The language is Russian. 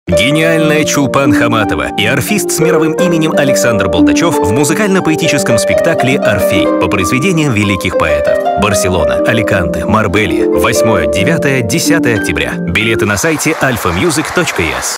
Гениальная Чулпан Хаматова и орфист с мировым именем Александр Болдачев в музыкально-поэтическом спектакле «Орфей» по произведениям великих поэтов. Барселона, Аликанте, Марбелья. 8, 9, 10 октября. Билеты на сайте alfamusic.es.